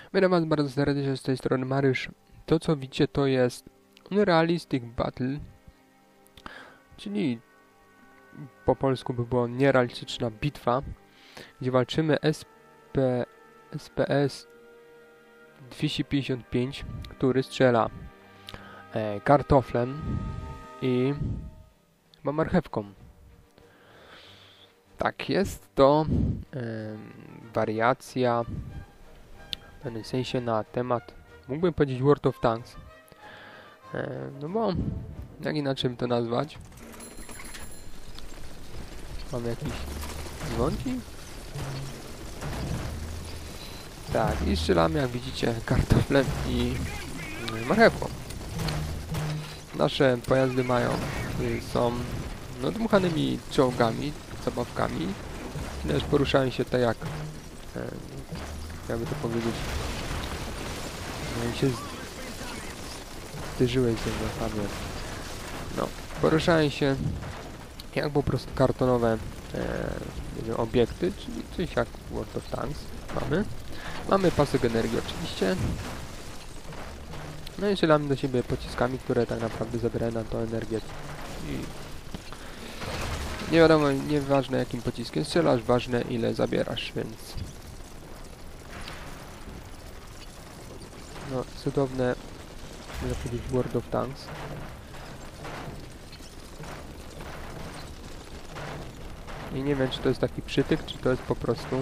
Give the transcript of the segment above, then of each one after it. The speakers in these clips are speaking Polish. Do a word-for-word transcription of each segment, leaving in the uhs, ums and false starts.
Witam was bardzo serdecznie, z tej strony Marysz. To co widzicie to jest Unrealistic Battle, czyli po polsku by było nierealistyczna bitwa, gdzie walczymy S P, S P S dwieście pięćdziesiąt pięć, który strzela e, kartoflem i chyba marchewką. Tak, jest to e, wariacja w pewnym sensie na temat, mógłbym powiedzieć, World of Tanks. E, no bo, jak inaczej to nazwać? Mamy jakieś dzwonki? Tak, i strzelamy, jak widzicie, kartoflem i marchewką. Nasze pojazdy mają, y, są no, dmuchanymi czołgami, zabawkami, lecz poruszają się tak jak, e, jakby to powiedzieć, no, się zderzyłeś ze mną, Fabio. No, poruszają się jak po prostu kartonowe e, obiekty, czyli coś jak World of Tanks mamy. Mamy pasek energii oczywiście. No i strzelamy do siebie pociskami, które tak naprawdę zabierają nam tą energię. I nie wiadomo, nieważne jakim pociskiem strzelasz, ważne ile zabierasz, więc... No, cudowne, można powiedzieć, World of Tanks. I nie wiem, czy to jest taki przytyk, czy to jest po prostu...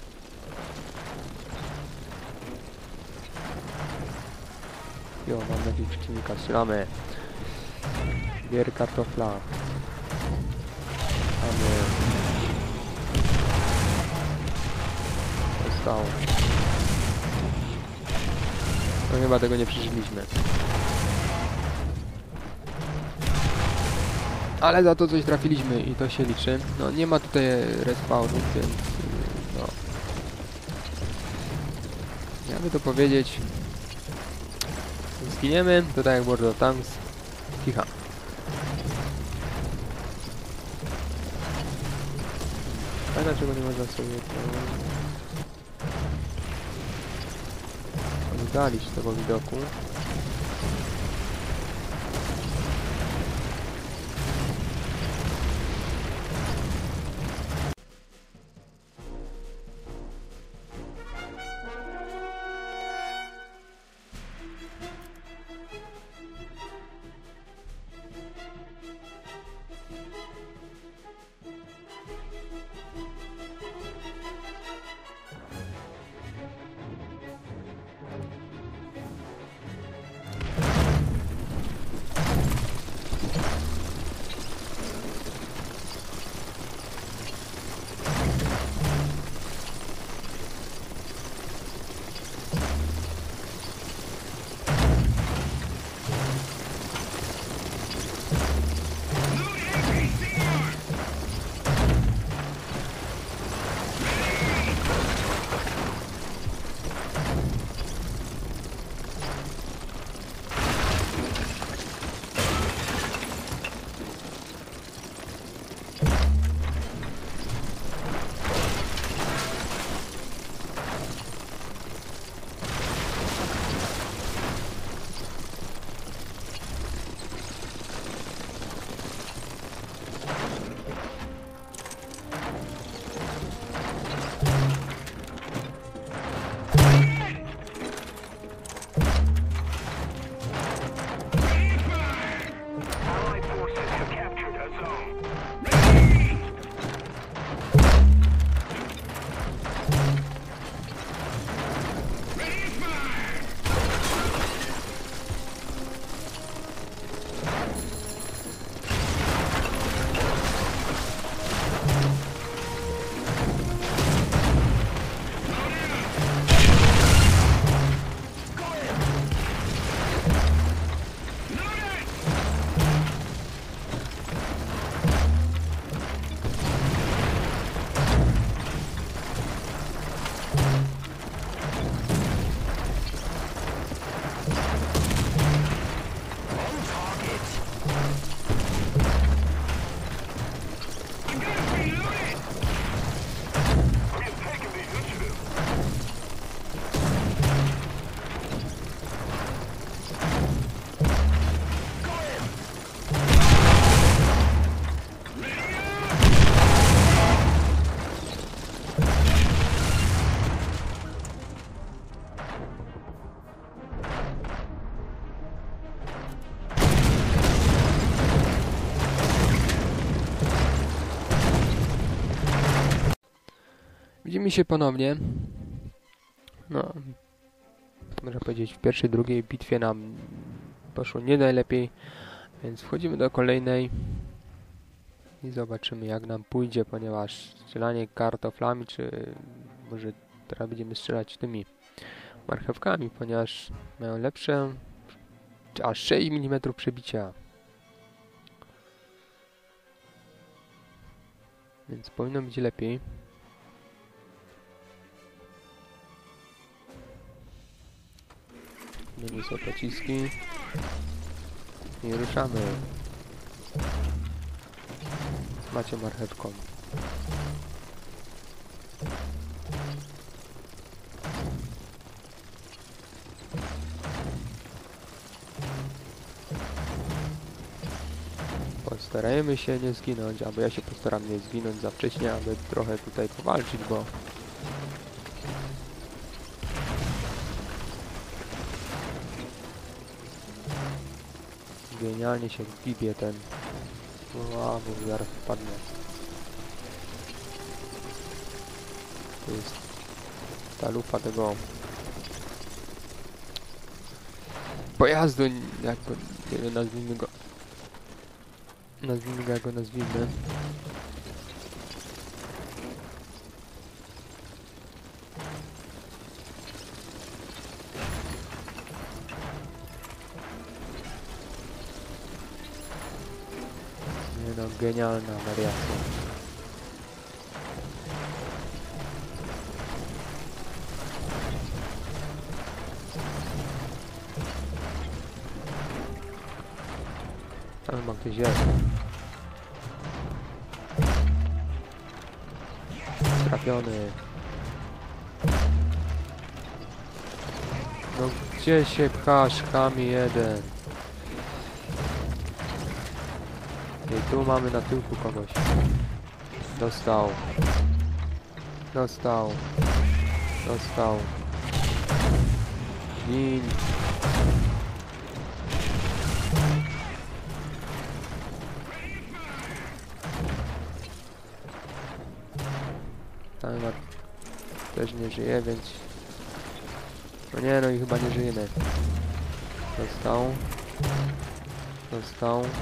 Jo, mam jakiegoś przeciwnika, strzelamy. Bier kartofla. Mamy... Został. No chyba tego nie przeżyliśmy. Ale za to coś trafiliśmy i to się liczy. No nie ma tutaj respawnów, więc... No... Jakby to powiedzieć... Zginiemy, to tak jak World of Tanks. Kicha. A dlaczego nie można sobie to oddalić tego widoku? Witamy się ponownie. No, można powiedzieć, w pierwszej, drugiej bitwie nam poszło nie najlepiej, więc wchodzimy do kolejnej i zobaczymy, jak nam pójdzie, ponieważ strzelanie kartoflami, czy może teraz będziemy strzelać tymi marchewkami, ponieważ mają lepsze aż sześć milimetrów przebicia. Więc powinno być lepiej. No nie są pociski. I ruszamy. Macie marchewką. Postarajmy się nie zginąć, albo ja się postaram nie zginąć za wcześnie, aby trochę tutaj powalczyć, bo genialnie się wbije ten. O, bo zaraz wpadnę. To jest ta lufa tego pojazdu, jak go, nie wiem, nazwijmy go. Nazwijmy go, jak go nazwijmy. Nie no, genialna wariacja. Tam ma ktoś jest. Trafiony. No gdzie się pchasz, chamie jeden? I tu mamy na tyłku kogoś. Dostał. Dostał. Dostał. Gin. Tam też nie żyje, więc... No nie, no i chyba nie żyjemy. Dostał. Dostał.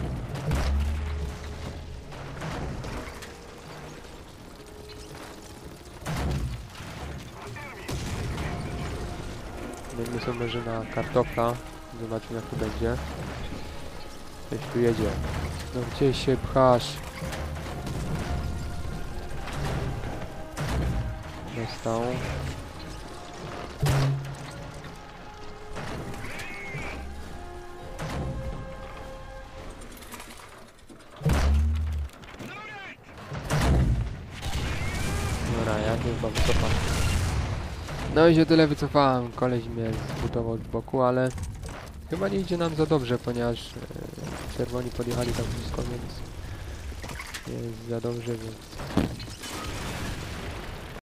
Miejmy sobie może na kartofla. Zobaczmy, jak to będzie. Ktoś tu jedzie. No gdzie się pchasz? Dostał. Dobra, ja tu chyba wycofam. No i się tyle wycofałem. Koleś mnie zbudował z boku, ale chyba nie idzie nam za dobrze, ponieważ e, czerwoni podjechali tam blisko, więc nie jest za dobrze, więc